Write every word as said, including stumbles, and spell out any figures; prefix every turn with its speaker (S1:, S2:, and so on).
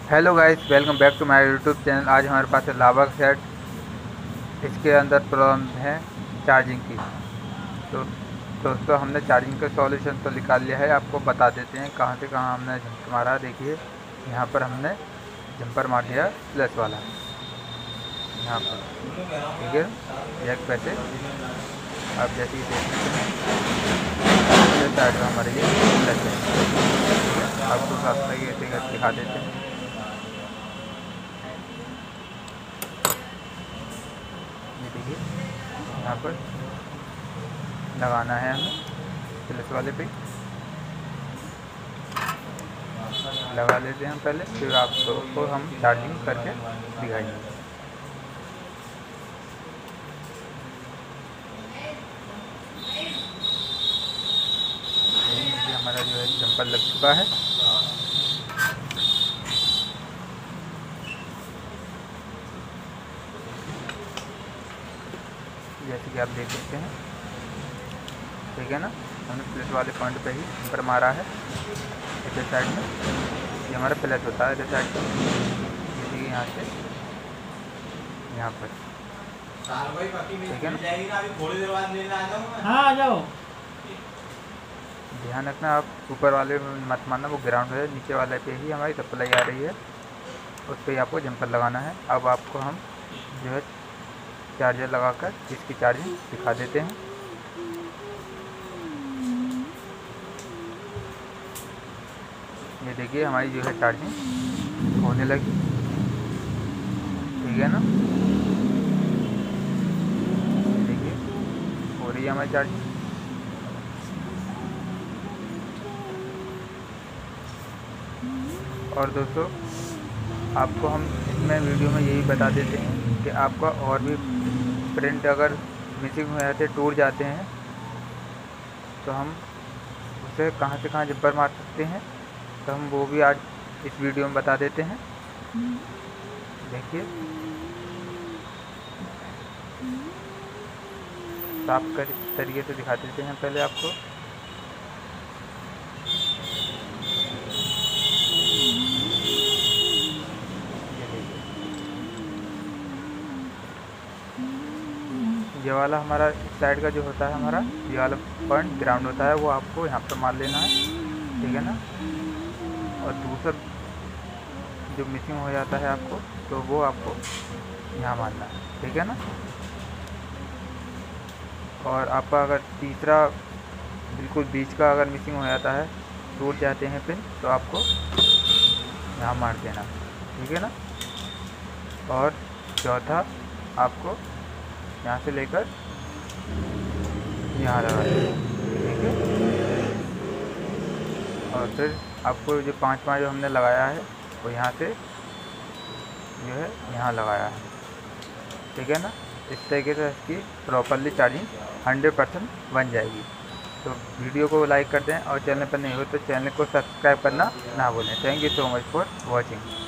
S1: Hello guys, welcome back to my YouTube channel. आज हमारे पास है लावा सेट। इसके अंदर प्रॉब्लम है चार्जिंग की। तो दोस्तों, हमने चार्जिंग का सॉल्यूशन तो निकाल लिया है। आपको बता देते हैं कहाँ से कहाँ हमने जंपर मारा। देखिए, यहाँ पर हमने जंपर मार दिया प्लस वाला, यहाँ पर। ठीक है, एक पैसे आप जैसे ही देख सकते हैं साइड में हमारे ये प्लस है। आपको साथ में ये दिखा देते हैं। ये देखिए, यहाँ पर लगाना है हमें प्लस वाले पे। लगा लेते हैं हम पहले, फिर आपको हम चार्जिंग करके दिखाएंगे। ये हमारा जो है जंपर लग चुका है। जैसे कि आप देख सकते हैं, ठीक है ना। हमने प्लस वाले पॉइंट पे ही जंपर मारा है। इधर साइड में ये हमारा प्लस होता है, इधर साइड में। जैसे कि यहाँ से यहाँ पर, ठीक है ना।
S2: हाँ, आ जाओ।
S1: ध्यान रखना, आप ऊपर वाले में मत मारना, वो ग्राउंड है। नीचे वाले पे ही हमारी सप्लाई आ रही है, उस पर ही आपको जंपर लगाना है। अब आपको हम जो है चार्जर लगाकर इसकी चार्जिंग दिखा देते हैं। ये देखिए, हमारी जो है चार्जिंग होने लगी, ठीक है ना। देखिए, हो रही है हमारी चार्जिंग। और दोस्तों, आपको हम इसमें वीडियो में यही बता देते हैं कि आपका और भी प्रिंट अगर मिसिंग हो जाते, टूट जाते हैं, तो हम उसे कहाँ से कहाँ जंपर मार सकते हैं, तो हम वो भी आज इस वीडियो में बता देते हैं। देखिए, साफ कर तरीके से दिखा देते हैं पहले आपको। ये वाला हमारा साइड का जो होता है, हमारा ये वाला पॉइंट ग्राउंड होता है, वो आपको यहाँ पर मार लेना है, ठीक है ना। और दूसरा जो मिसिंग हो जाता है आपको, तो वो आपको यहाँ मारना है, ठीक है ना। और आपका अगर तीसरा बिल्कुल बीच का अगर मिसिंग हो जाता है, टूट जाते हैं पिन, तो आपको यहाँ मार देना, ठीक है ना। और चौथा आपको यहाँ से लेकर यहाँ लगा देना, ठीक है। और फिर आपको जो पाँच पाँच जो हमने लगाया है, वो यहाँ से जो है यहाँ लगाया है, ठीक है ना। इस तरीके से इसकी प्रॉपरली चार्जिंग हंड्रेड परसेंट बन जाएगी। तो वीडियो को लाइक कर दें, और चैनल पर नहीं हो तो चैनल को सब्सक्राइब करना ना भूलें। Thank you so much for watching.